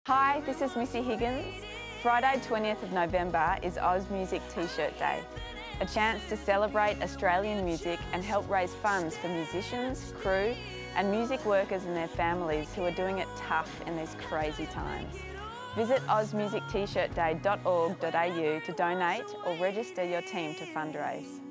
Hi, this is Missy Higgins. Friday 20th of November is Oz Music T-shirt Day, a chance to celebrate Australian music and help raise funds for musicians, crew and music workers and their families who are doing it tough in these crazy times. Visit ozmusictshirtday.org.au to donate or register your team to fundraise.